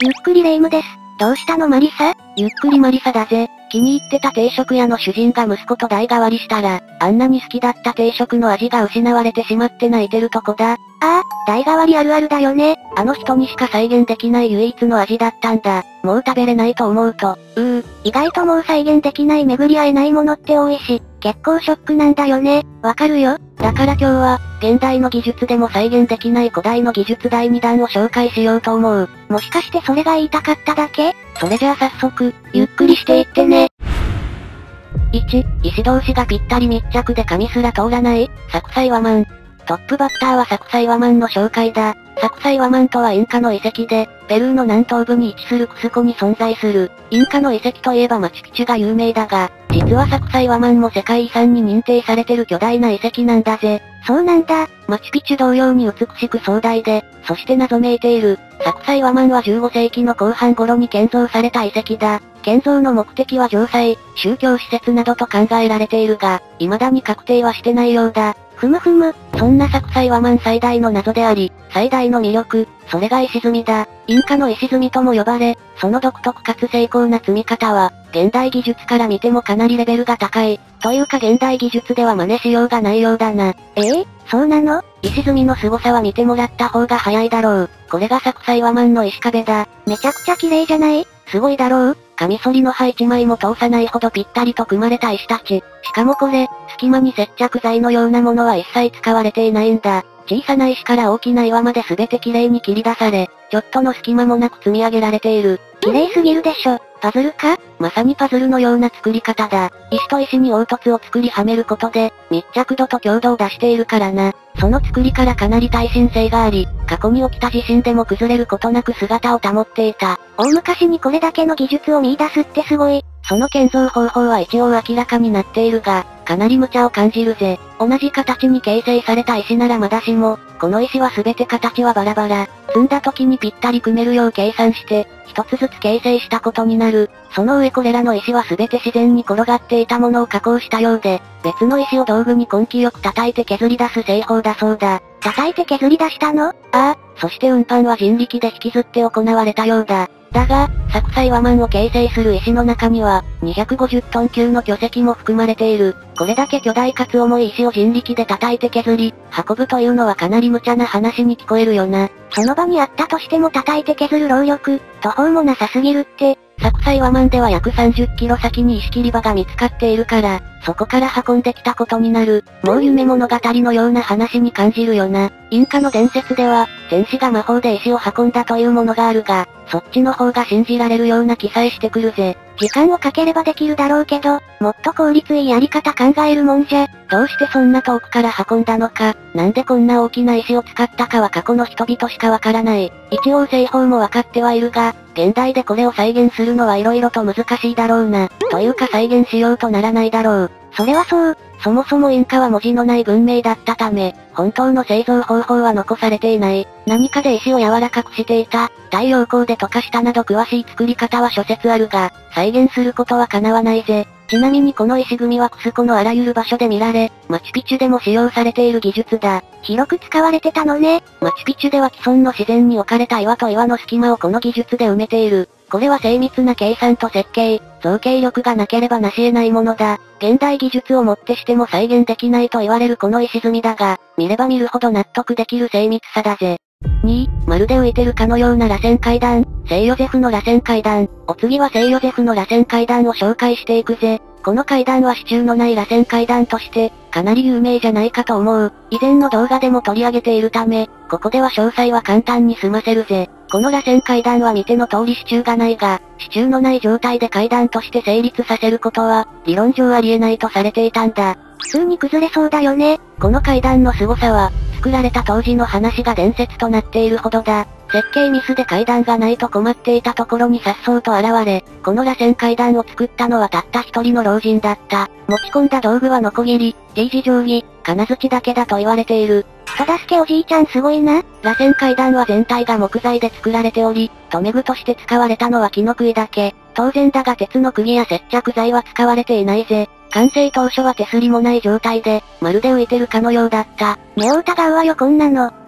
ゆっくりレ夢ムです。どうしたのマリサ？ ゆっくりマリサだぜ。気に入ってた定食屋の主人が息子と代替わりしたら、あんなに好きだった定食の味が失われてしまって泣いてるとこだ。 ああ、代替わりあるあるだよね。 あの人にしか再現できない唯一の味だったんだ。もう食べれないと思うと。 意外ともう再現できない巡り合えないものって多いし、結構ショックなんだよね。わかるよ。 だから今日は、現代の技術でも再現できない古代の技術第2弾を紹介しようと思う。 もしかしてそれが言いたかっただけ？ それじゃあ早速、ゆっくりしていってね。1、石同士がぴったり密着で紙すら通らない、サクサイワマン。トップバッターはサクサイワマンの紹介だ。サクサイワマンとはインカの遺跡で、ペルーの南東部に位置するクスコに存在する。インカの遺跡といえばマチュピチュが有名だが、実はサクサイワマンも世界遺産に認定されてる巨大な遺跡なんだぜ。 そうなんだ。 マチュピチュ同様に美しく壮大で、そして謎めいている。サクサイワマンは15世紀の後半頃に建造された遺跡だ。建造の目的は城塞、宗教施設などと考えられているが、未だに確定はしてないようだ。 ふむふむ。 そんなサクサイワマン最大の謎であり、最大の魅力、それが石積みだ。インカの石積みとも呼ばれ、その独特かつ精巧な積み方は、現代技術から見てもかなりレベルが高い。というか現代技術では真似しようがないようだな。 そうなの？ 石積みの凄さは見てもらった方が早いだろう。これがサクサイワマンの石壁だ。 めちゃくちゃ綺麗じゃない？ すごいだろう？カミソリの刃一枚も通さないほどぴったりと組まれた石たち。しかもこれ、隙間に接着剤のようなものは一切使われていないんだ。小さな石から大きな岩まで全て綺麗に切り出され、ちょっとの隙間もなく積み上げられている。 綺麗すぎるでしょ。パズルか？ まさにパズルのような作り方だ。石と石に凹凸を作りはめることで、密着度と強度を出しているからな。その作りからかなり耐震性があり、過去に起きた地震でも崩れることなく姿を保っていた。 大昔にこれだけの技術を見出すってすごい。 その建造方法は一応明らかになっているが、かなり無茶を感じるぜ。同じ形に形成された石ならまだしも、この石は全て形はバラバラ。積んだ時にぴったり組めるよう計算して、一つずつ形成したことになる。その上これらの石は全て自然に転がっていたものを加工したようで、別の石を道具に根気よく叩いて削り出す製法だそうだ。 叩いて削り出したの？ そして運搬は人力で引きずって行われたようだ。だが、サクサイワマンを形成する石の中には、250トン級の巨石も含まれている。これだけ巨大かつ重い石を人力で叩いて削り、運ぶというのはかなり無茶な話に聞こえるよな。 その場にあったとしても叩いて削る労力、途方もなさすぎるって。 サクサイワマンでは約30キロ先に石切り場が見つかっているから、そこから運んできたことになる。もう夢物語のような話に感じるよな。インカの伝説では、戦士が魔法で石を運んだというものがあるが、そっちの方が信じられるような気さえしてくるぜ。 時間をかければできるだろうけど、もっと効率いいやり方考えるもんじゃ。 どうしてそんな遠くから運んだのか、なんでこんな大きな石を使ったかは過去の人々しかわからない。一応製法もわかってはいるが、現代でこれを再現するのは色々と難しいだろうな。というか再現しようとならないだろう。 それはそう。 そもそもインカは文字のない文明だったため、本当の製造方法は残されていない。何かで石を柔らかくしていた、太陽光で溶かしたなど詳しい作り方は諸説あるが、再現することは叶わないぜ。ちなみにこの石組みはクスコのあらゆる場所で見られ、マチュピチュでも使用されている技術だ。 広く使われてたのね。 マチュピチュでは既存の自然に置かれた岩と岩の隙間をこの技術で埋めている。これは精密な計算と設計、造形力がなければなし得ないものだ。現代技術をもってしても再現できないと言われるこの石積みだが、見れば見るほど納得できる精密さだぜ。2、まるで浮いてるかのような螺旋階段、聖ヨゼフの螺旋階段。お次は聖ヨゼフの螺旋階段を紹介していくぜ。この階段は支柱のない螺旋階段として、かなり有名じゃないかと思う。以前の動画でも取り上げているため、ここでは詳細は簡単に済ませるぜ。この螺旋階段は見ての通り支柱がないが、支柱のない状態で階段として成立させることは、理論上ありえないとされていたんだ。 普通に崩れそうだよね。 この階段の凄さは、作られた当時の話が伝説となっているほどだ。設計ミスで階段がないと困っていたところに颯爽と現れ、この螺旋階段を作ったのはたった一人の老人だった。持ち込んだ道具はノコギリ、G字定規、金槌だけだと言われている。 人助けおじいちゃんすごいな。 螺旋階段は全体が木材で作られており、留め具として使われたのは木の杭だけ。当然だが鉄の釘や接着剤は使われていないぜ。完成当初は手すりもない状態で、まるで浮いてるかのようだった。 目を疑うわよこんなの。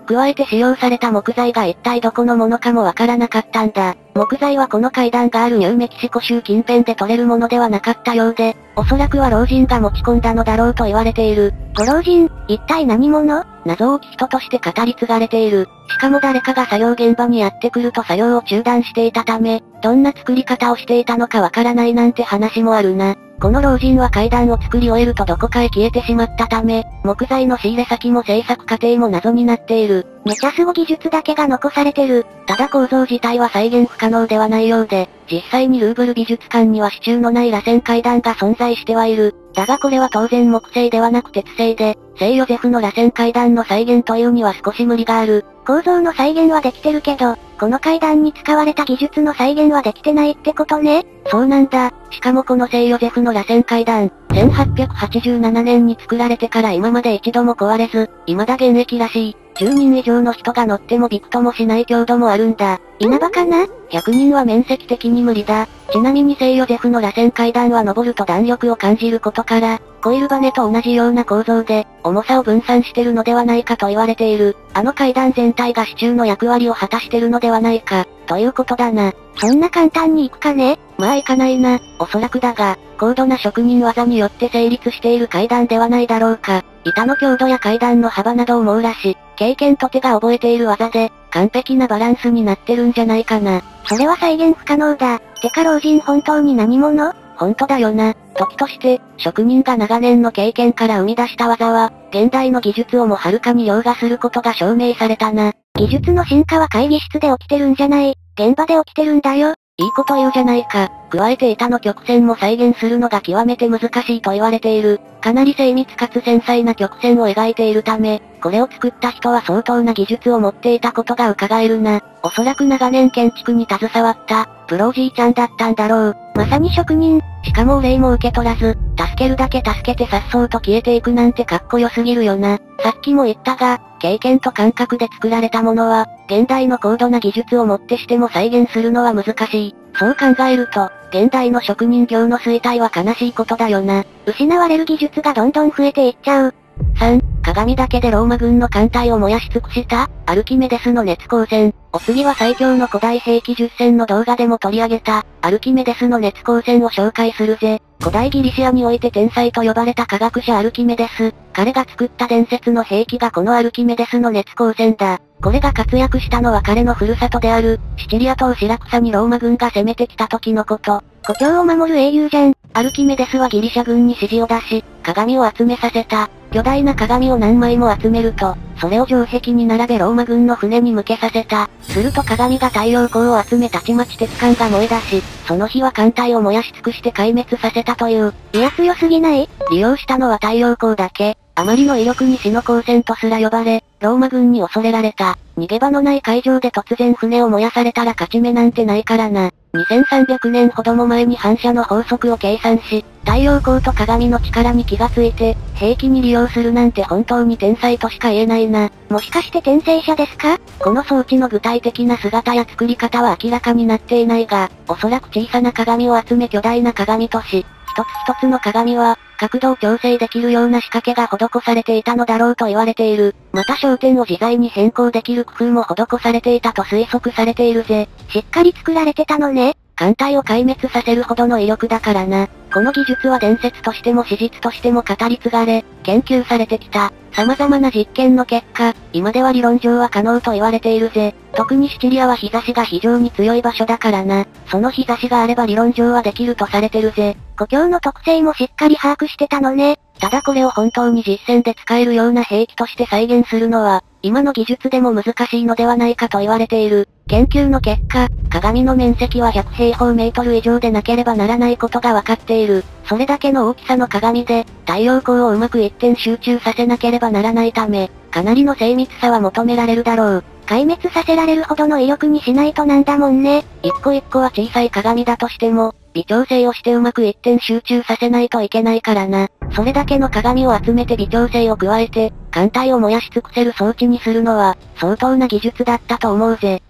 加えて使用された木材が一体どこのものかもわからなかったんだ。木材はこの階段があるニューメキシコ州近辺で取れるものではなかったようで、おそらくは老人が持ち込んだのだろうと言われている。 ご老人、一体何者？ 謎多き人として語り継がれている。しかも誰かが作業現場にやってくると作業を中断していたため、どんな作り方をしていたのかわからないなんて話もあるな。この老人は階段を作り終えるとどこかへ消えてしまったため、木材の仕入れ先も製作過程も謎になっている。 めちゃすご技術だけが残されてる。 ただ構造自体は再現不可能ではないようで、実際にルーブル美術館には支柱のない螺旋階段が存在してはいる。だがこれは当然木製ではなく鉄製で、聖ヨゼフの螺旋階段の再現というには少し無理がある。 構造の再現はできてるけど、この階段に使われた技術の再現はできてないってことね。 そうなんだ。しかもこの聖ヨゼフの螺旋階段、1887年に作られてから今まで一度も壊れず、未だ現役らしい。10人以上の人が乗ってもびくともしない強度もあるんだ。 稲葉かな？ 100 人は面積的に無理だ。ちなみに聖ヨゼフの螺旋階段は登ると弾力を感じることから、コイルバネと同じような構造で、重さを分散してるのではないかと言われている。あの階段全体が支柱の役割を果たしてるのではないか、ということだな。 そんな簡単にいくかね？ まあいかないな。おそらくだが、高度な職人技によって成立している階段ではないだろうか。板の強度や階段の幅などを網羅し、経験と手が覚えている技で、完璧なバランスになってるんじゃないかな。 それは再現不可能だ。てか老人本当に何者？ 本当だよな。時として、職人が長年の経験から生み出した技は、現代の技術をもはるかに凌駕することが証明されたな。 技術の進化は会議室で起きてるんじゃない。現場で起きてるんだよ。 いいこと言うじゃないか。加えて板の曲線も再現するのが極めて難しいと言われている。かなり精密かつ繊細な曲線を描いているため、これを作った人は相当な技術を持っていたことが伺えるな。おそらく長年建築に携わった、プロおじいちゃんだったんだろう。 まさに職人。 しかもお礼も受け取らず、助けるだけ助けて颯爽と消えていくなんてかっこよすぎるよな。さっきも言ったが、経験と感覚で作られたものは、現代の高度な技術をもってしても再現するのは難しい。そう考えると、現代の職人業の衰退は悲しいことだよな。 失われる技術がどんどん増えていっちゃう。 3、鏡だけでローマ軍の艦隊を燃やし尽くしたアルキメデスの熱光線。お次は最強の古代兵器10選の動画でも取り上げた、アルキメデスの熱光線を紹介するぜ。古代ギリシアにおいて天才と呼ばれた科学者アルキメデス。彼が作った伝説の兵器がこのアルキメデスの熱光線だ。これが活躍したのは彼のふるさとである、シチリア島シラクサにローマ軍が攻めてきた時のこと。 故郷を守る英雄じゃん。 アルキメデスはギリシャ軍に指示を出し、鏡を集めさせた。巨大な鏡を何枚も集めると、それを城壁に並べローマ軍の船に向けさせた。すると鏡が太陽光を集めたちまち鉄管が燃え出し、その日は艦隊を燃やし尽くして壊滅させたという。 いや強すぎない？ 利用したのは太陽光だけ。あまりの威力に死の光線とすら呼ばれ、ローマ軍に恐れられた。逃げ場のない海上で突然船を燃やされたら勝ち目なんてないからな。2300年ほども前に反射の法則を計算し、太陽光と鏡の力に気がついて、兵器に利用するなんて本当に天才としか言えないな。 もしかして転生者ですか？ この装置の具体的な姿や作り方は明らかになっていないが、おそらく小さな鏡を集め巨大な鏡とし、一つ一つの鏡は、角度を調整できるような仕掛けが施されていたのだろうと言われている。また焦点を自在に変更できる工夫も施されていたと推測されているぜ。 しっかり作られてたのね。 艦隊を壊滅させるほどの威力だからな。この技術は伝説としても史実としても語り継がれ、研究されてきた。様々な実験の結果、今では理論上は可能と言われているぜ。特にシチリアは日差しが非常に強い場所だからな。その日差しがあれば理論上はできるとされてるぜ。 故郷の特性もしっかり把握してたのね。 ただこれを本当に実戦で使えるような兵器として再現するのは、今の技術でも難しいのではないかと言われている。研究の結果、鏡の面積は100平方メートル以上でなければならないことが分かっている。それだけの大きさの鏡で、太陽光をうまく一点集中させなければならないため、かなりの精密さは求められるだろう。 壊滅させられるほどの威力にしないとなんだもんね。 一個一個は小さい鏡だとしても、微調整をしてうまく一点集中させないといけないからな。それだけの鏡を集めて微調整を加えて、艦隊を燃やし尽くせる装置にするのは、相当な技術だったと思うぜ。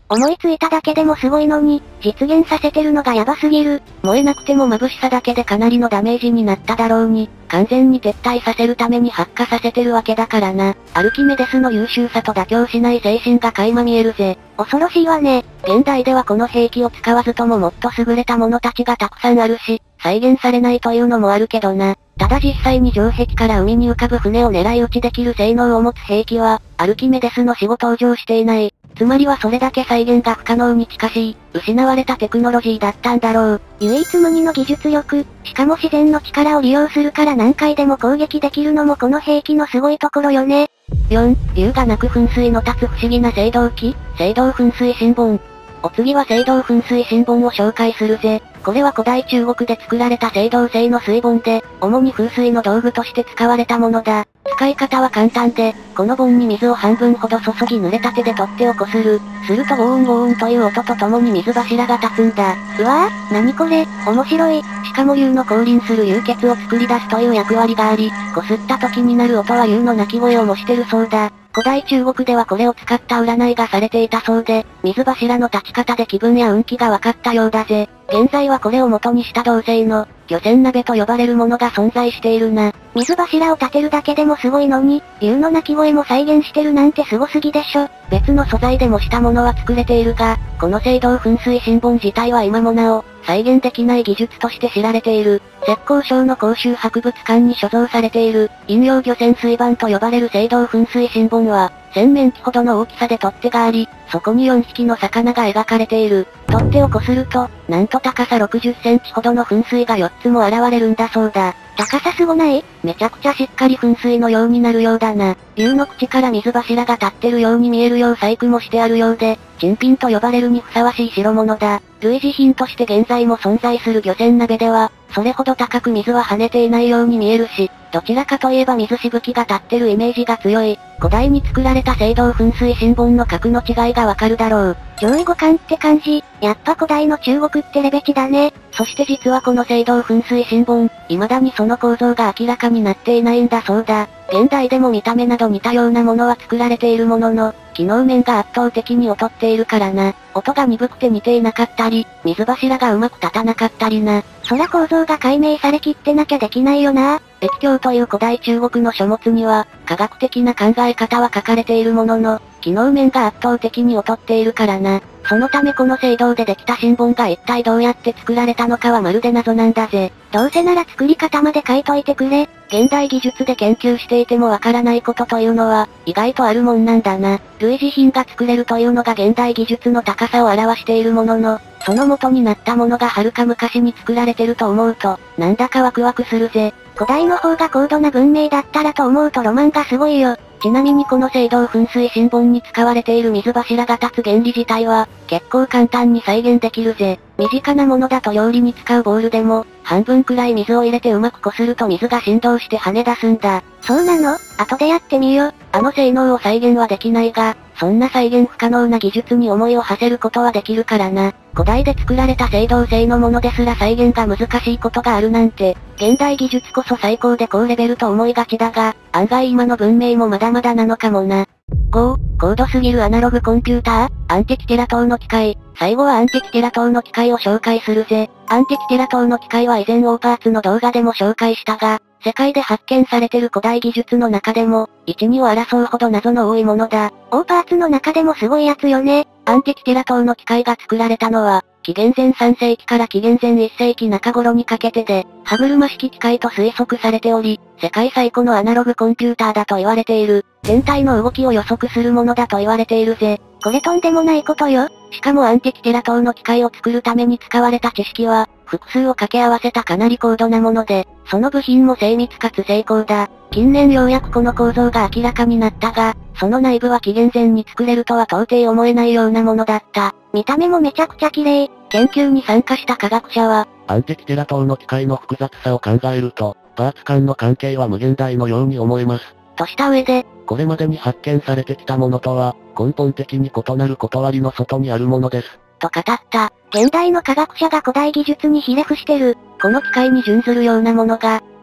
思いついただけでもすごいのに、実現させてるのがヤバすぎる。 燃えなくても眩しさだけでかなりのダメージになっただろうに、完全に撤退させるために発火させてるわけだからな。アルキメデスの優秀さと妥協しない精神が垣間見えるぜ。 恐ろしいわね。 現代ではこの兵器を使わずとももっと優れたものたちがたくさんあるし、再現されないというのもあるけどな。ただ実際に城壁から海に浮かぶ船を狙い撃ちできる性能を持つ兵器は、アルキメデスの死後登場していない。つまりはそれだけ再現が不可能に近しい、失われたテクノロジーだったんだろう。 唯一無二の技術力、しかも自然の力を利用するから何回でも攻撃できるのもこの兵器のすごいところよね。 4、竜が鳴く噴水の立つ不思議な青銅器、青銅噴水神盆。お次は青銅噴水神盆を紹介するぜ。これは古代中国で作られた青銅製の水盆で、主に風水の道具として使われたものだ。使い方は簡単で、この盆に水を半分ほど注ぎ濡れた手で取っ手をこする。するとゴーンゴーンという音とともに水柱が立つんだ。 うわぁ、なにこれ、面白い。 しかも竜の降臨する湧血を作り出すという役割があり、こすった時になる音は竜の鳴き声を模してるそうだ。古代中国ではこれを使った占いがされていたそうで、水柱の立ち方で気分や運気が分かったようだぜ。現在はこれを元にした銅製の、漁船鍋と呼ばれるものが存在しているな。 水柱を立てるだけでもすごいのに、竜の鳴き声も再現してるなんてすごすぎでしょ。 別の素材で模したものは作れているが、この青銅噴水神盆自体は今もなお、再現できない技術として知られている。浙江省の広州博物館に所蔵されている、飲用漁船水盤と呼ばれる青銅噴水神盆は、洗面器ほどの大きさで取っ手があり、そこに4匹の魚が描かれている。取っ手をこすると、なんと高さ60センチほどの噴水が4つも現れるんだそうだ。 高さすごない？ めちゃくちゃしっかり噴水のようになるようだな。竜の口から水柱が立ってるように見えるよう細工もしてあるようで、珍品と呼ばれるにふさわしい代物だ。類似品として現在も存在する漁船鍋では、それほど高く水は跳ねていないように見えるし、どちらかといえば水しぶきが立ってるイメージが強い。古代に作られた青銅噴水神盆の格の違いがわかるだろう。 上位互換って感じ。やっぱ古代の中国ってレベチだね。 そして実はこの青銅噴水神盆、未だにその構造が明らかになっていないんだそうだ。現代でも見た目など似たようなものは作られているものの、機能面が圧倒的に劣っているからな。音が鈍くて似ていなかったり、水柱がうまく立たなかったりな。 そら構造が解明されきってなきゃできないよな。 易経という古代中国の書物には、科学的な考え方は書かれているものの、機能面が圧倒的に劣っているからな。そのためこの青銅でできた神盆が一体どうやって作られたのかはまるで謎なんだぜ。 どうせなら作り方まで書いといてくれ。 現代技術で研究していてもわからないことというのは、意外とあるもんなんだな。類似品が作れるというのが現代技術の高さを表しているものの、その元になったものがはるか昔に作られてると思うと、なんだかワクワクするぜ。 古代の方が高度な文明だったらと思うとロマンがすごいよ。 ちなみにこの青銅噴水神盆に使われている水柱が立つ原理自体は、結構簡単に再現できるぜ。身近なものだと料理に使うボウルでも、半分くらい水を入れてうまくこすると水が振動して跳ね出すんだ。 そうなの？後でやってみよう。 あの性能を再現はできないが、そんな再現不可能な技術に思いを馳せることはできるからな。古代で作られた青銅製のものですら再現が難しいことがあるなんて、現代技術こそ最高で高レベルと思いがちだが、案外今の文明もまだまだなのかもな。5、高度すぎるアナログコンピューター、アンティキティラ島の機械。最後はアンティキティラ島の機械を紹介するぜ。アンティキティラ島の機械は以前オーパーツの動画でも紹介したが、世界で発見されてる古代技術の中でも、1、2を争うほど謎の多いものだ。 オーパーツの中でもすごいやつよね。 アンティキティラ島の機械が作られたのは、紀元前3世紀から紀元前1世紀中頃にかけてで、歯車式機械と推測されており、世界最古のアナログコンピューターだと言われている。全体の動きを予測するものだと言われているぜ。 これとんでもないことよ。 しかもアンティキティラ島の機械を作るために使われた知識は、複数を掛け合わせたかなり高度なもので、その部品も精密かつ精巧だ。近年ようやくこの構造が明らかになったが、その内部は紀元前に作れるとは到底思えないようなものだった。 見た目もめちゃくちゃ綺麗。 研究に参加した科学者は、 アンティキティラ島の機械の複雑さを考えると、パーツ間の関係は無限大のように思えます。 とした上で、 これまでに発見されてきたものとは、根本的に異なる断りの外にあるものです。 と語った。 現代の科学者が古代技術にひれ伏してる。 この機械に準ずるようなものが、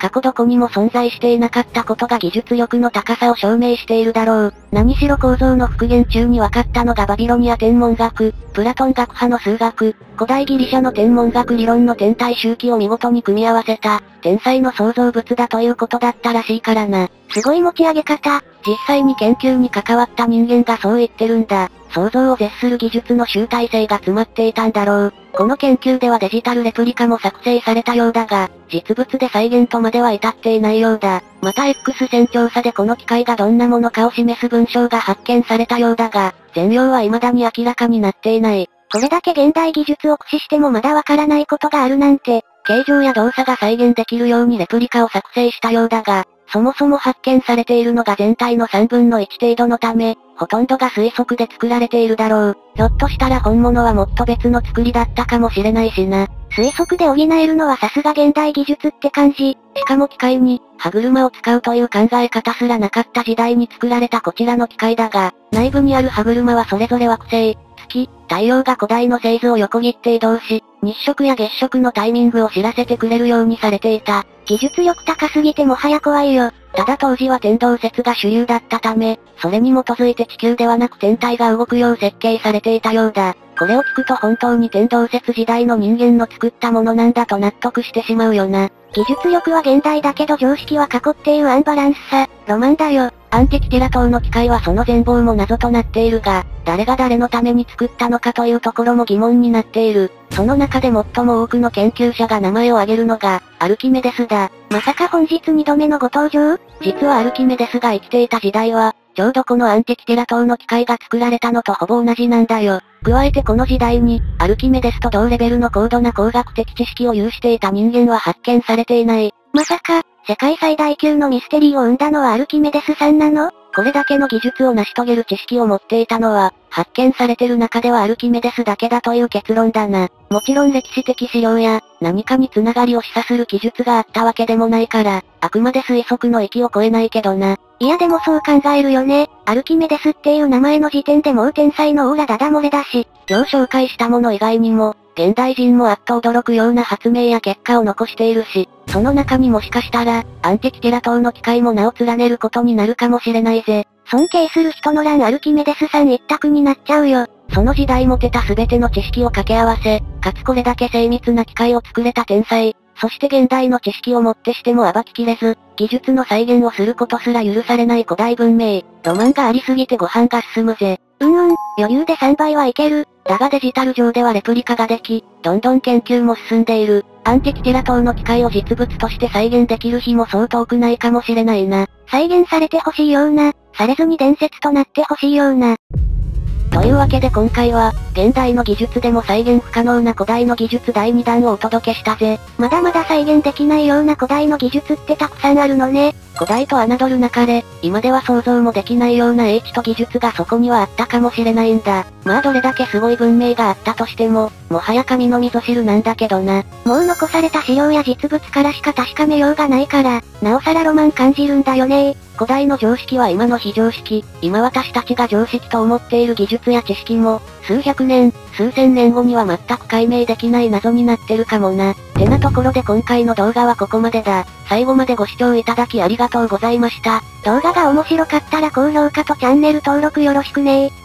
過去どこにも存在していなかったことが技術力の高さを証明しているだろう。何しろ構造の復元中に分かったのがバビロニア天文学、プラトン学派の数学、古代ギリシャの天文学理論の天体周期を見事に組み合わせた、天才の創造物だということだったらしいからな。 すごい持ち上げ方。 実際に研究に関わった人間がそう言ってるんだ。想像を絶する技術の集大成が詰まっていたんだろう。この研究ではデジタルレプリカも作成されたようだが、実物で再現とまでは至っていないようだ。また X 線調査でこの機械がどんなものかを示す文章が発見されたようだが、全容は未だに明らかになっていない。 これだけ現代技術を駆使してもまだわからないことがあるなんて、 形状や動作が再現できるようにレプリカを作成したようだが、そもそも発見されているのが全体の3分の1程度のため、ほとんどが推測で作られているだろう。ひょっとしたら本物はもっと別の作りだったかもしれないしな。 推測で補えるのはさすが現代技術って感じ。 しかも機械に、歯車を使うという考え方すらなかった時代に作られたこちらの機械だが、内部にある歯車はそれぞれ惑星、月、太陽が古代の星図を横切って移動し、日食や月食のタイミングを知らせてくれるようにされていた。 技術力高すぎてもはや怖いよ。 ただ当時は天動説が主流だったため、それに基づいて地球ではなく天体が動くよう設計されていたようだ。これを聞くと本当に天動説時代の人間の作ったものなんだと納得してしまうよな。 技術力は現代だけど常識は過去っていうアンバランスさ、ロマンだよ。 アンティキティラ島の機械はその全貌も謎となっているが、誰が誰のために作ったのかというところも疑問になっている。その中で最も多くの研究者が名前を挙げるのが、アルキメデスだ。 まさか本日2度目のご登場？ 実はアルキメデスが生きていた時代は、ちょうどこのアンティキティラ島の機械が作られたのとほぼ同じなんだよ。加えてこの時代に、アルキメデスと同レベルの高度な工学的知識を有していた人間は発見されていない。 まさか、世界最大級のミステリーを生んだのはアルキメデスさんなの？ これだけの技術を成し遂げる知識を持っていたのは、発見されてる中ではアルキメデスだけだという結論だな。もちろん歴史的資料や、何かに繋がりを示唆する記述があったわけでもないから、あくまで推測の域を超えないけどな。 いやでもそう考えるよね。アルキメデスっていう名前の時点でもう天才のオーラダダ漏れだし。 今日紹介したもの以外にも、現代人もあっと驚くような発明や結果を残しているし、その中にもしかしたら、アンティキティラ島の機械も名を連ねることになるかもしれないぜ。 尊敬する人の欄アルキメデスさん一択になっちゃうよ。 その時代持てた全ての知識を掛け合わせ、かつこれだけ精密な機械を作れた天才。そして現代の知識をもってしても暴ききれず、技術の再現をすることすら許されない古代文明。ロマンがありすぎてご飯が進むぜ。 余裕で3倍はいける。 だがデジタル上ではレプリカができ、どんどん研究も進んでいる。アンティキティラ島の機械を実物として再現できる日もそう遠くないかもしれないな。 再現されてほしいような、されずに伝説となってほしいような。 というわけで今回は、現代の技術でも再現不可能な古代の技術第2弾をお届けしたぜ。 まだまだ再現できないような古代の技術ってたくさんあるのね。 古代と侮るなかれ、今では想像もできないような英知と技術がそこにはあったかもしれないんだ。まあどれだけすごい文明があったとしても、もはや神の味噌汁なんだけどな。 もう残された資料や実物からしか確かめようがないから、なおさらロマン感じるんだよね。 古代の常識は今の非常識、今私たちが常識と思っている技術や知識も、数百年、数千年後には全く解明できない謎になってるかもな。てなところで今回の動画はここまでだ。最後までご視聴いただきありがとうございました。 動画が面白かったら高評価とチャンネル登録よろしくね。